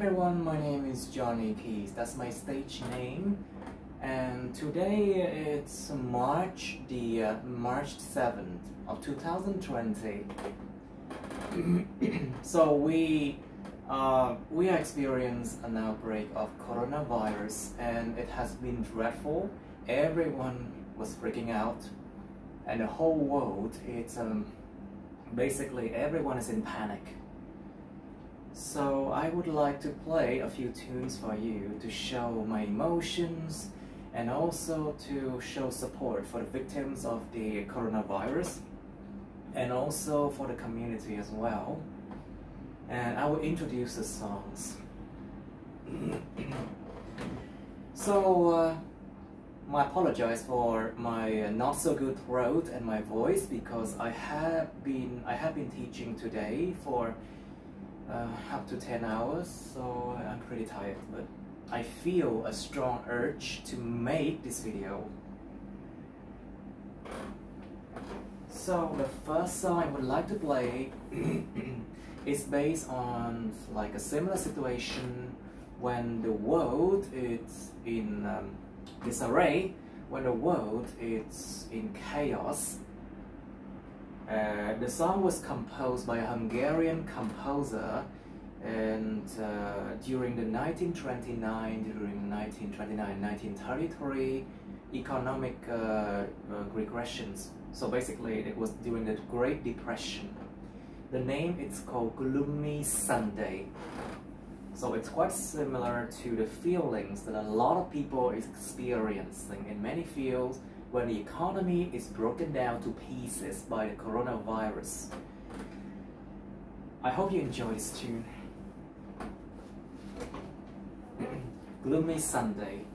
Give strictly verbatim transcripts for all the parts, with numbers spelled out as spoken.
everyone, my name is Johnny Keys, that's my stage name, and today it's March the uh, March seventh of two thousand twenty. So we uh, we experienced an outbreak of coronavirus, and it has been dreadful. Everyone was freaking out, and the whole world, it's um, basically everyone is in panic. So I would like to play a few tunes for you to show my emotions and also to show support for the victims of the coronavirus and also for the community as well. And I will introduce the songs. So uh, I apologize for my not so good throat and my voice, because I have been I have been teaching today for Uh, up to ten hours, so I'm pretty tired, but I feel a strong urge to make this video. So the first song I would like to play is based on like a similar situation when the world is in um, disarray, when the world is in chaos. Uh, the song was composed by a Hungarian composer, and uh, during the nineteen twenty-nine, during nineteen twenty-nine, nineteen thirty-three economic uh, uh, regressions. So basically, it was during the Great Depression. The name it's called Gloomy Sunday. So it's quite similar to the feelings that a lot of people is experiencing in many fields when the economy is broken down to pieces by the coronavirus. I hope you enjoy this tune. Gloomy Sunday.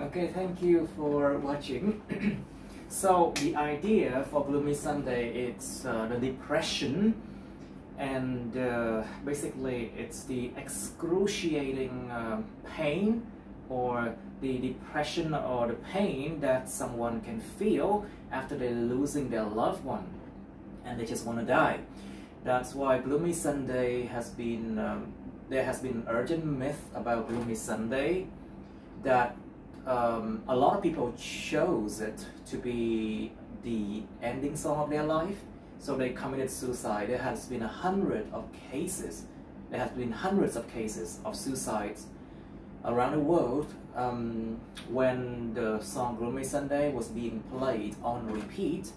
Okay, thank you for watching. So the idea for Gloomy Sunday, it's uh, the depression, and uh, basically it's the excruciating uh, pain or the depression or the pain that someone can feel after they're losing their loved one and they just want to die. That's why Gloomy Sunday has been, um, there has been an urgent myth about Gloomy Sunday that um, a lot of people chose it to be the ending song of their life, so they committed suicide. There has been a hundred of cases, there has been hundreds of cases of suicides around the world um, when the song Gloomy Sunday was being played on repeat.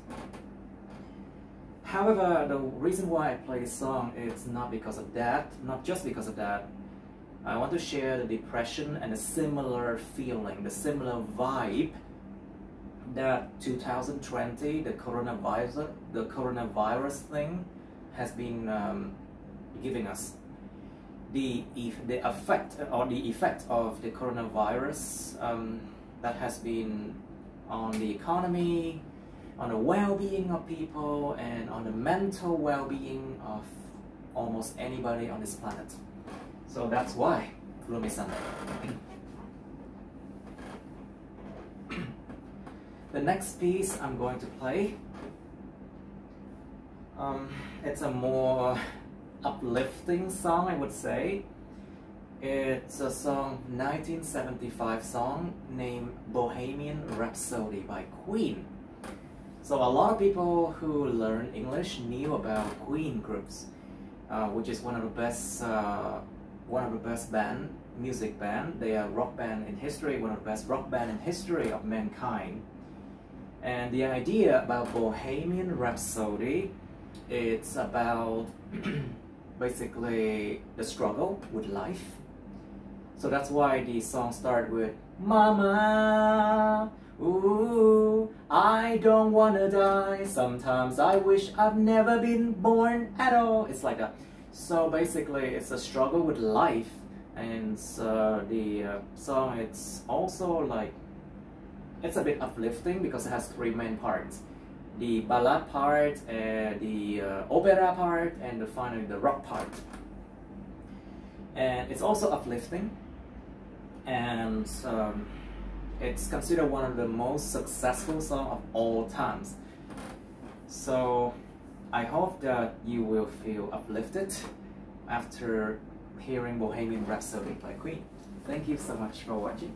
However, the reason why I play this song is not because of that, not just because of that. I want to share the depression and a similar feeling, the similar vibe that two thousand twenty, the coronavirus, the coronavirus thing has been um, giving us. The, the effect or the effect of the coronavirus um, that has been on the economy, on the well-being of people, and on the mental well-being of almost anybody on this planet. So that's why Gloomy Sunday. The next piece I'm going to play, um, it's a more uplifting song, I would say. It's a song, nineteen seventy-five song named Bohemian Rhapsody by Queen. So a lot of people who learn English knew about Queen groups, uh, which is one of the best, uh, one of the best band, music band. They are rock band in history, one of the best rock band in history of mankind. And the idea about Bohemian Rhapsody, it's about basically the struggle with life. So that's why the song starts with Mama, ooh, I don't wanna die. Sometimes I wish I've never been born at all. It's like that. So basically it's a struggle with life, and uh, the uh, song, it's also like, it's a bit uplifting because it has three main parts. The ballad part, uh, the uh, opera part, and the, finally the rock part. And it's also uplifting, and um, it's considered one of the most successful songs of all times. So I hope that you will feel uplifted after hearing Bohemian Rhapsody by Queen. Thank you so much for watching.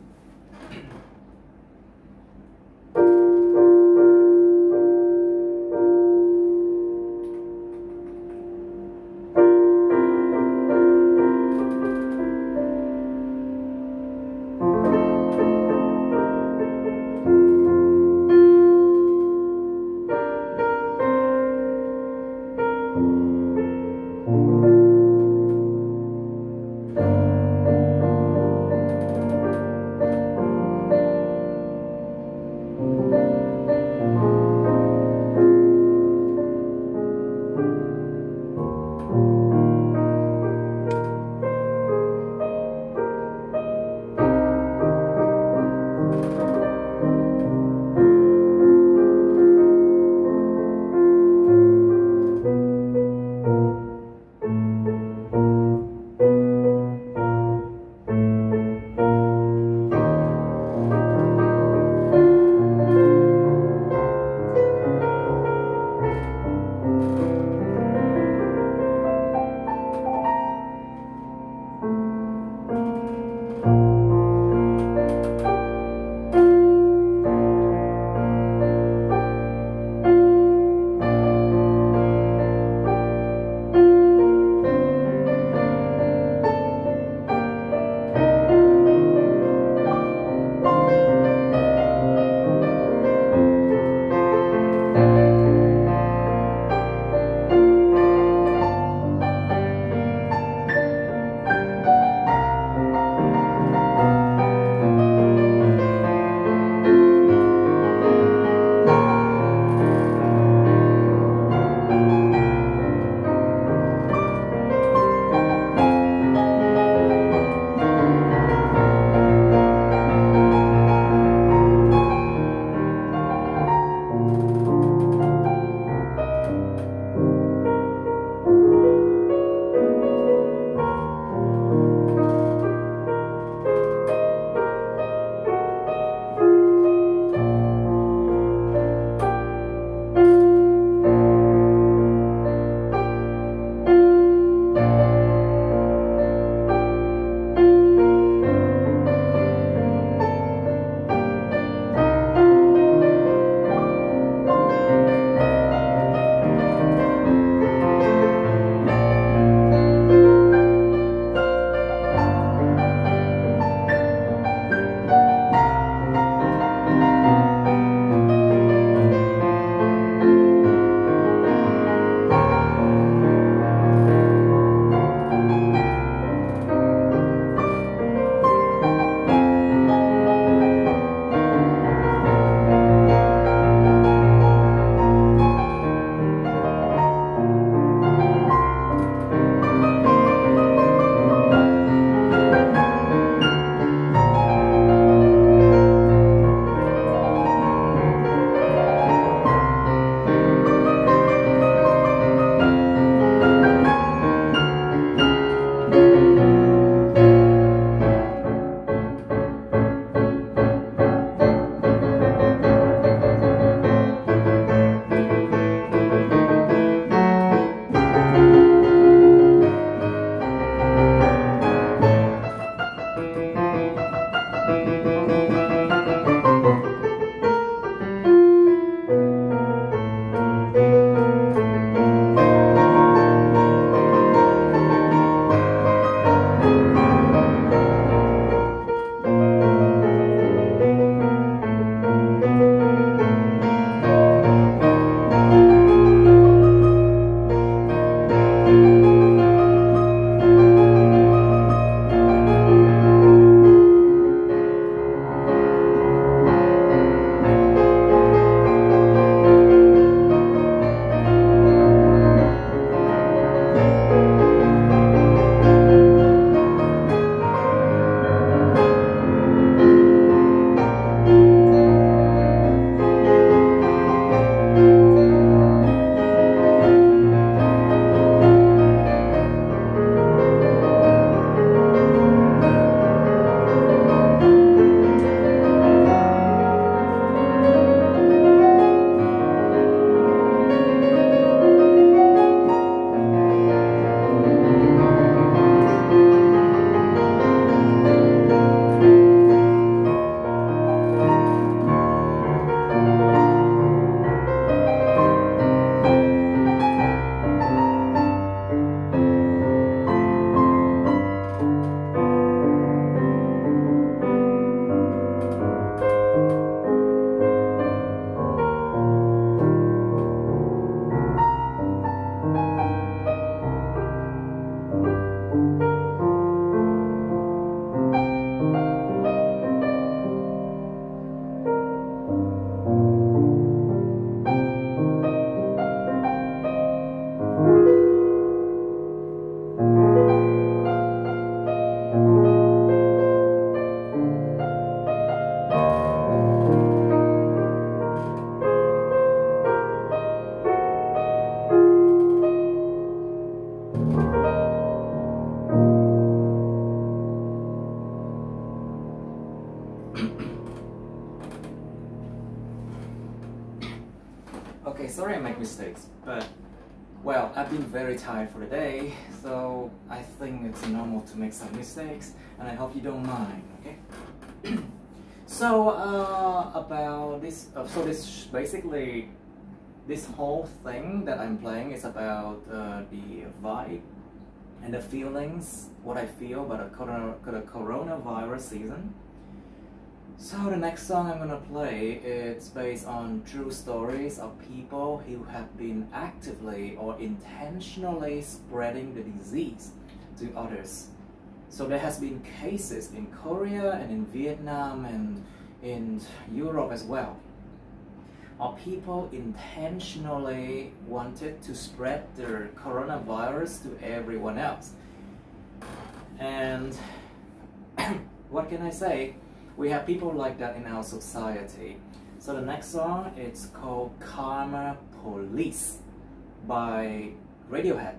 okay, sorry I make mistakes, but well, I've been very tired for the day, so I think it's normal to make some mistakes, and I hope you don't mind, okay? So, uh, about this, uh, so this basically, this whole thing that I'm playing is about uh, the vibe and the feelings, what I feel about the, corona, the coronavirus season. So the next song I'm gonna play, it's based on true stories of people who have been actively or intentionally spreading the disease to others. So there has been cases in Korea and in Vietnam and in Europe as well, of people intentionally wanted to spread the coronavirus to everyone else. And what can I say? We have people like that in our society. So the next song, it's called Karma Police by Radiohead.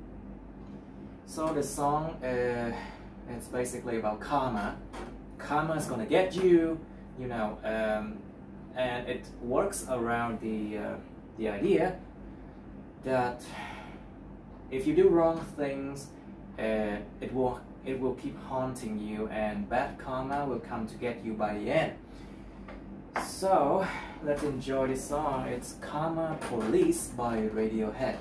So the song, uh, it's basically about karma. Karma is gonna get you, you know, um, and it works around the, uh, the idea that if you do wrong things, uh, it will it will keep haunting you, and bad karma will come to get you by the end. So let's enjoy this song. It's Karma Police by Radiohead.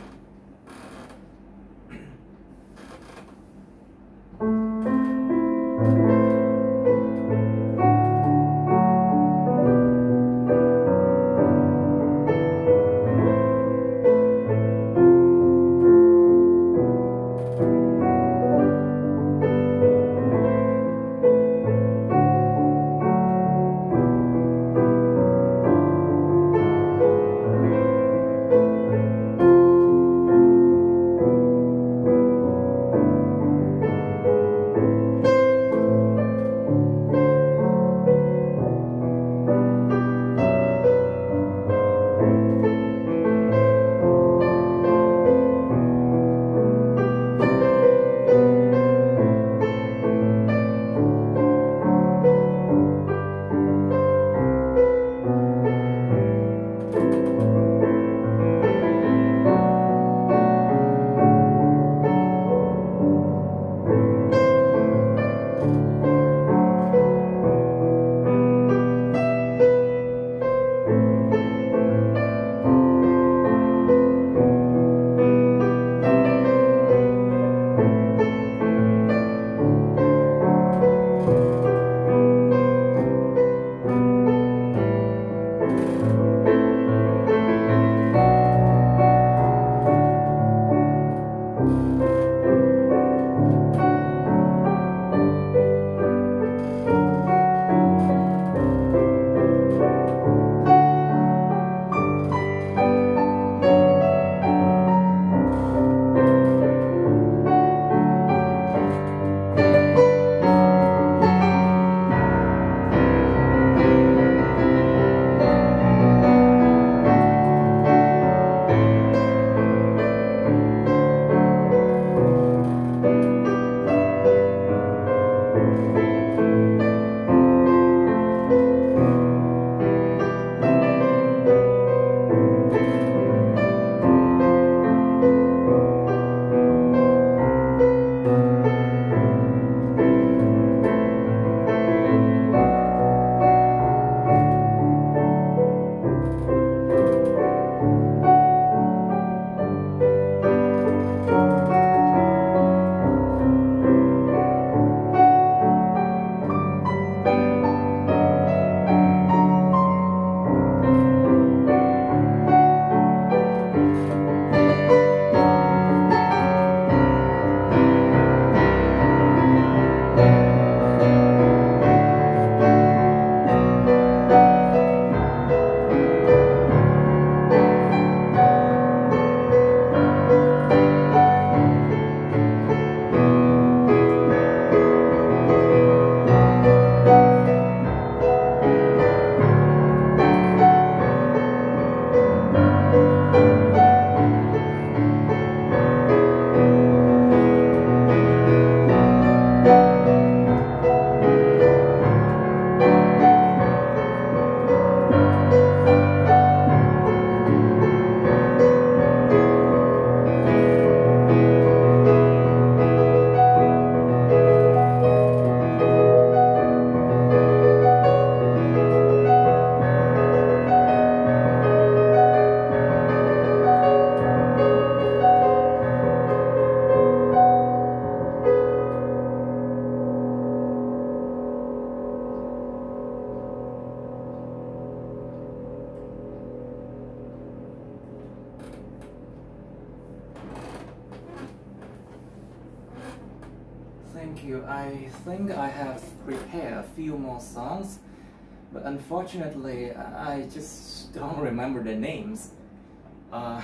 thank you. I think I have prepared a few more songs, but unfortunately, I just don't remember the names. Uh,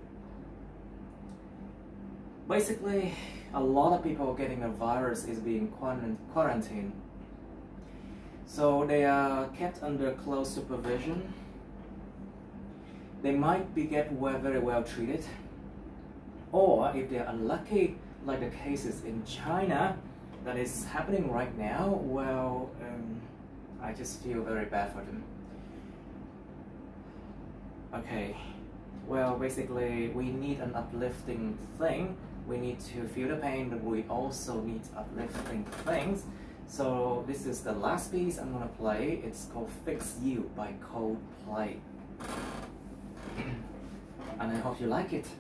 basically, a lot of people getting the virus is being quarantined. So they are kept under close supervision. They might be get well, very well treated. Or if they're unlucky, like the cases in China that is happening right now, well, um, I just feel very bad for them. Okay, well, basically we need an uplifting thing. We need to feel the pain, but we also need uplifting things. So this is the last piece I'm gonna play. It's called Fix You by Coldplay. And I hope you like it.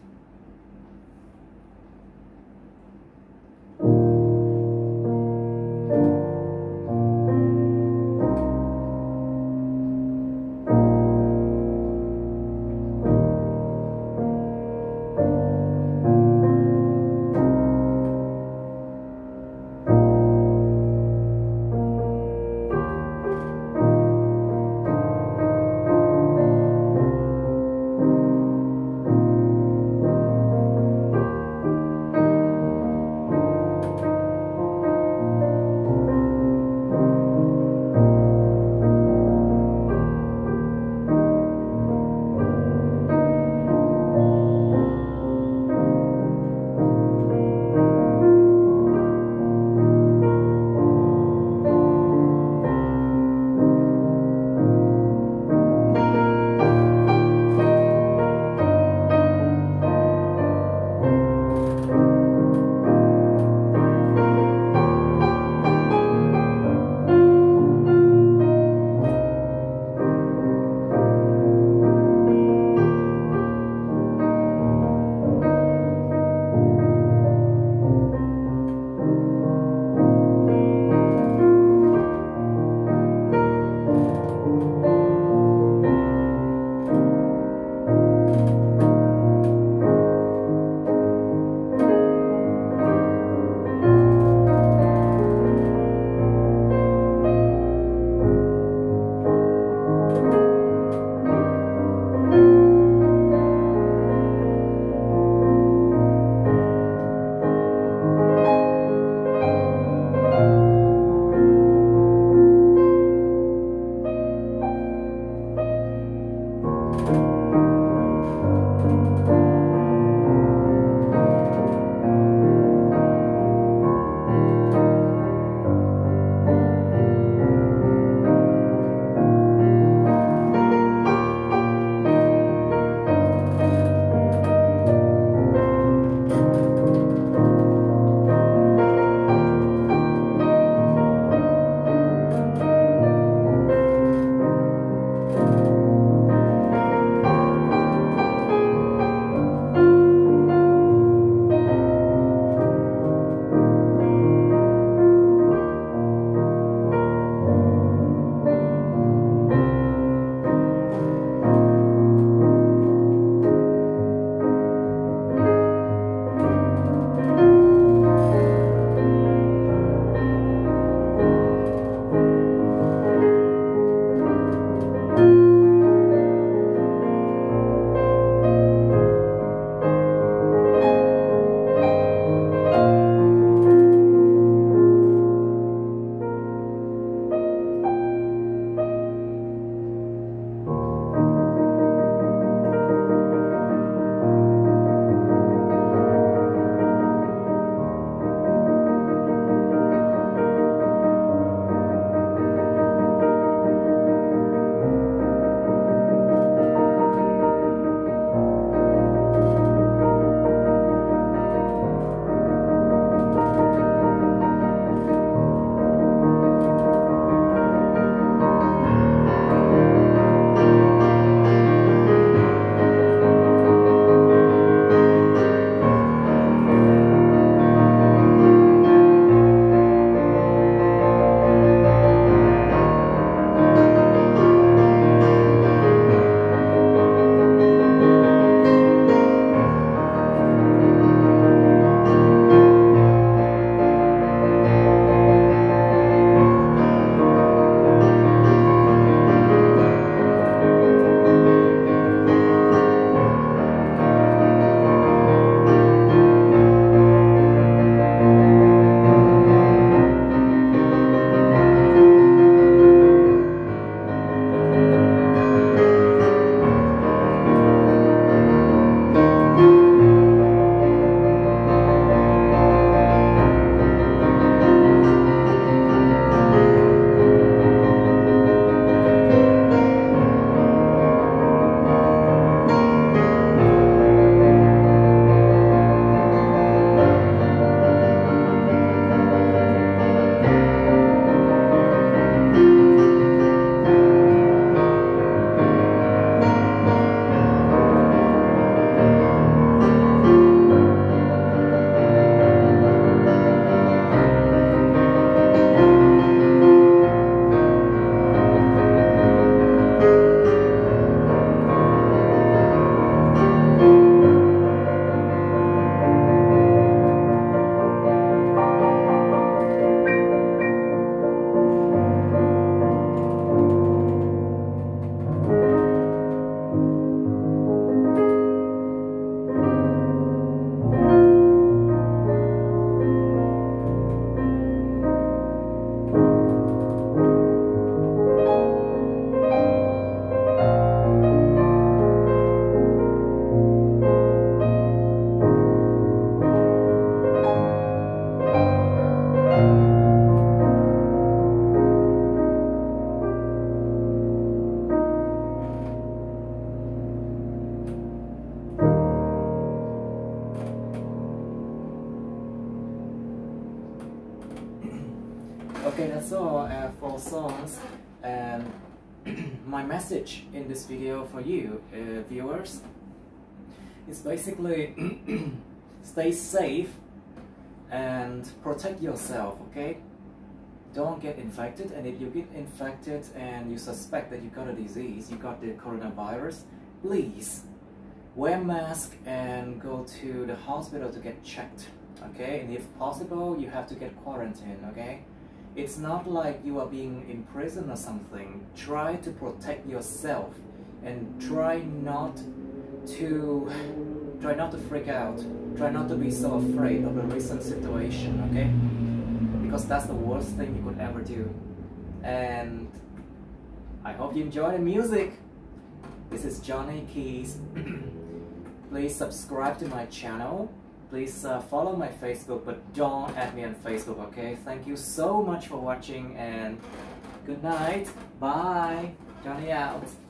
Okay, that's all. I have four songs, and my message in this video for you, uh, viewers, is basically stay safe and protect yourself, okay? Don't get infected, and if you get infected and you suspect that you got a disease, you got the coronavirus, please wear a mask and go to the hospital to get checked, okay? And if possible, you have to get quarantined, okay? It's not like you are being imprisoned or something. Try to protect yourself and try not to try not to freak out. Try not to be so afraid of the recent situation, okay? Because that's the worst thing you could ever do. And I hope you enjoy the music. This is Johnny Keys. Please subscribe to my channel. Please uh, follow my Facebook, but don't add me on Facebook, okay? Thank you so much for watching, and good night. Bye. Johnny out.